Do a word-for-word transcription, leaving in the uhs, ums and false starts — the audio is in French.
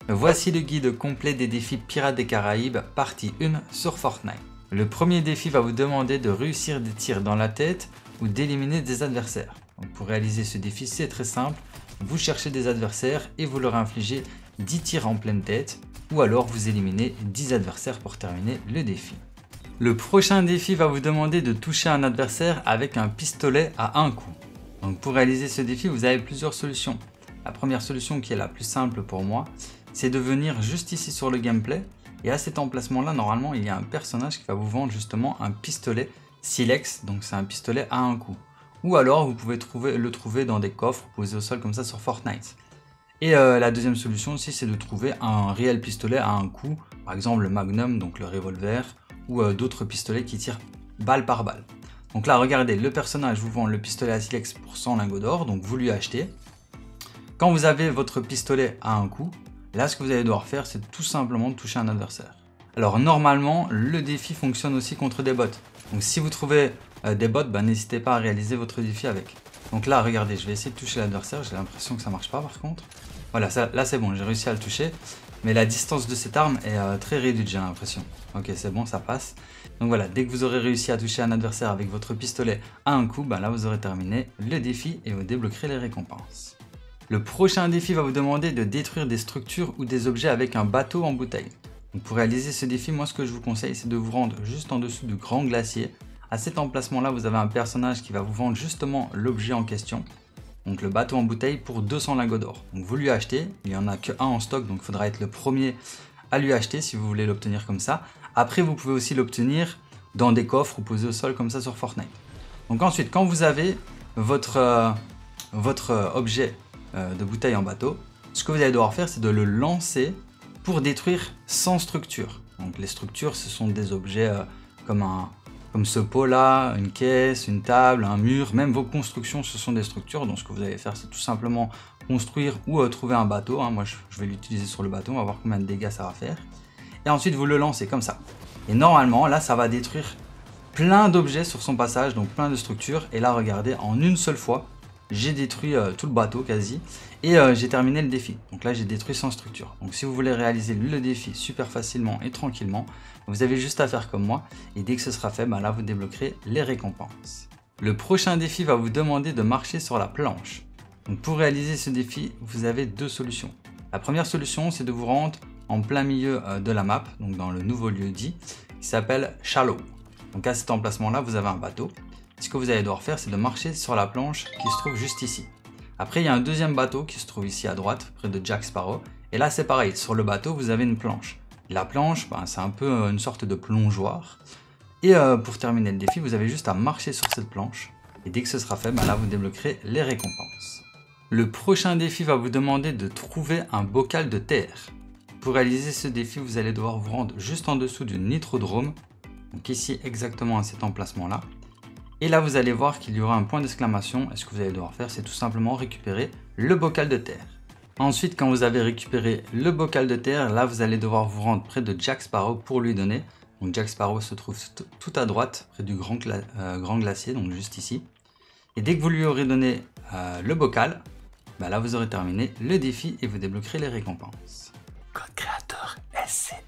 Voici le guide complet des défis Pirates des Caraïbes, partie un sur Fortnite. Le premier défi va vous demander de réussir des tirs dans la tête ou d'éliminer des adversaires. Donc pour réaliser ce défi, c'est très simple. Vous cherchez des adversaires et vous leur infligez dix tirs en pleine tête, ou alors vous éliminez dix adversaires pour terminer le défi. Le prochain défi va vous demander de toucher un adversaire avec un pistolet à un coup. Donc pour réaliser ce défi, vous avez plusieurs solutions. La première solution, qui est la plus simple pour moi, c'est de venir juste ici sur le gameplay, et à cet emplacement là, normalement il y a un personnage qui va vous vendre justement un pistolet Silex, donc c'est un pistolet à un coup. Ou alors vous pouvez trouver, le trouver dans des coffres posés au sol comme ça sur Fortnite. Et euh, la deuxième solution aussi, c'est de trouver un réel pistolet à un coup, par exemple le Magnum, donc le revolver, ou euh, d'autres pistolets qui tirent balle par balle. Donc là, regardez, le personnage vous vend le pistolet à Silex pour cent lingots d'or, donc vous lui achetez. Quand vous avez votre pistolet à un coup, là ce que vous allez devoir faire, c'est tout simplement de toucher un adversaire. Alors normalement, le défi fonctionne aussi contre des bots. Donc si vous trouvez euh, des bots, bah, n'hésitez pas à réaliser votre défi avec. Donc là, regardez, je vais essayer de toucher l'adversaire, j'ai l'impression que ça marche pas par contre. Voilà, ça, là c'est bon, j'ai réussi à le toucher. Mais la distance de cette arme est euh, très réduite, j'ai l'impression. Ok, c'est bon, ça passe. Donc voilà, dès que vous aurez réussi à toucher un adversaire avec votre pistolet à un coup, bah, là vous aurez terminé le défi et vous débloquerez les récompenses. Le prochain défi va vous demander de détruire des structures ou des objets avec un bateau en bouteille. Donc pour réaliser ce défi, moi ce que je vous conseille, c'est de vous rendre juste en dessous du grand glacier. À cet emplacement là, vous avez un personnage qui va vous vendre justement l'objet en question. Donc le bateau en bouteille pour deux cents lingots d'or. Donc vous lui achetez, il n'y en a que un en stock, donc il faudra être le premier à lui acheter si vous voulez l'obtenir comme ça. Après vous pouvez aussi l'obtenir dans des coffres ou posés au sol comme ça sur Fortnite. Donc ensuite, quand vous avez votre, euh, votre euh, objet euh, de bouteille en bateau, ce que vous allez devoir faire, c'est de le lancer pour détruire cent structures. Donc les structures, ce sont des objets euh, comme un... Comme ce pot là, une caisse, une table, un mur, même vos constructions ce sont des structures. Donc ce que vous allez faire, c'est tout simplement construire ou euh, trouver un bateau. Hein. Moi je, je vais l'utiliser sur le bateau, on va voir combien de dégâts ça va faire. Et ensuite vous le lancez comme ça. Et normalement là ça va détruire plein d'objets sur son passage, donc plein de structures. Et là regardez, en une seule fois, j'ai détruit euh, tout le bateau quasi. Et euh, j'ai terminé le défi. Donc là j'ai détruit cent structures. Donc si vous voulez réaliser le défi super facilement et tranquillement, vous avez juste à faire comme moi. Et dès que ce sera fait, bah là vous débloquerez les récompenses. Le prochain défi va vous demander de marcher sur la planche. Donc pour réaliser ce défi, vous avez deux solutions. La première solution, c'est de vous rendre en plein milieu euh, de la map, donc dans le nouveau lieu dit, qui s'appelle Shallow. Donc à cet emplacement là, vous avez un bateau. Ce que vous allez devoir faire, c'est de marcher sur la planche qui se trouve juste ici. Après, il y a un deuxième bateau qui se trouve ici à droite, près de Jack Sparrow. Et là, c'est pareil. Sur le bateau, vous avez une planche. La planche, ben, c'est un peu une sorte de plongeoir. Et euh, pour terminer le défi, vous avez juste à marcher sur cette planche. Et dès que ce sera fait, ben là, vous débloquerez les récompenses. Le prochain défi va vous demander de trouver un bocal de terre. Pour réaliser ce défi, vous allez devoir vous rendre juste en dessous du nitrodrome. Donc ici, exactement à cet emplacement-là. Et là, vous allez voir qu'il y aura un point d'exclamation. Et ce que vous allez devoir faire, c'est tout simplement récupérer le bocal de terre. Ensuite, quand vous avez récupéré le bocal de terre, là, vous allez devoir vous rendre près de Jack Sparrow pour lui donner. Donc, Jack Sparrow se trouve tout à droite, près du grand, gla euh, grand glacier, donc juste ici. Et dès que vous lui aurez donné euh, le bocal, bah là, vous aurez terminé le défi et vous débloquerez les récompenses. Code créateur S C